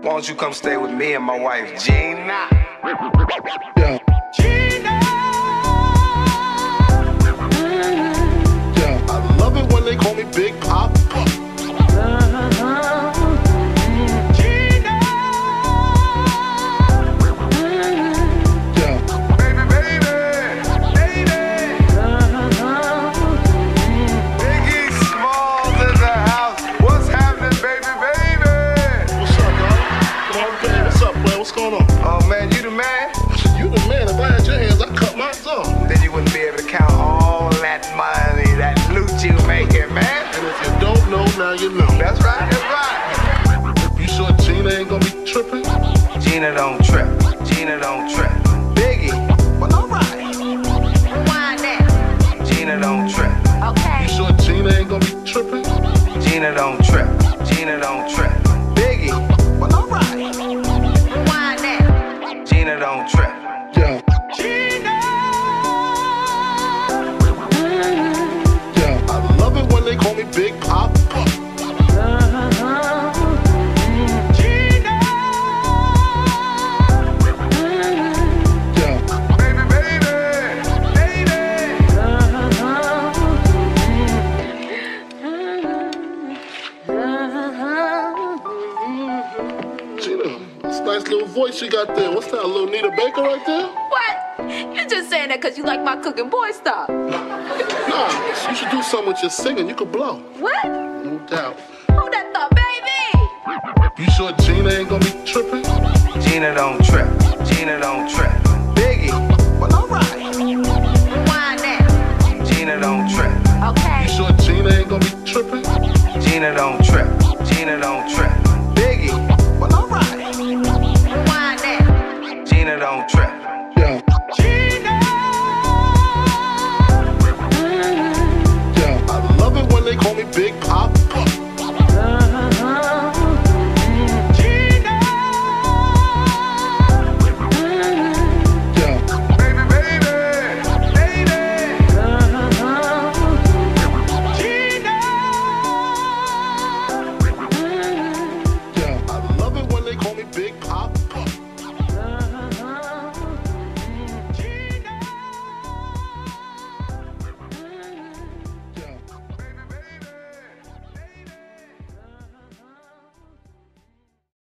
Why don't you come stay with me and my wife, Gina? Yeah. Gina! Yeah. I love it when they call me Big Pop. What's going on? Oh man, you the man? You the man. If I had your hands, I'd cut mine off. Then you wouldn't be able to count all that money, that loot you making, man. And if you don't know, now you know. That's right, that's right. You sure Gina ain't gonna be tripping? Gina don't trip, Gina don't trip. Biggie, well alright. Rewind that. Gina don't trip. Okay. You sure Gina ain't gonna be tripping? Gina don't trip, Gina don't trip. Biggie, well alright. Rewind that. Gina don't trip. Yeah. Gina! Yeah. I love it when they call me Big Pop. Gina! Yeah. Baby, baby, baby. Gina, this nice little voice you got there. What's that, a little Nita Baker right there? What? You're just saying that because you like my cooking boy stuff. Nah, you should do something with your singing. You could blow. What? No doubt. Who that thought, baby? You sure Gina ain't gonna be tripping? Gina don't trip, Gina don't trip. Biggie, well alright. Rewind that. Gina don't trip. Okay. You sure Gina ain't gonna be tripping? Gina don't trip, Gina don't trip. Biggie, well alright. Rewind that. Gina don't trip. Yeah. Gina! Yeah. I love it when they call me Big Pop.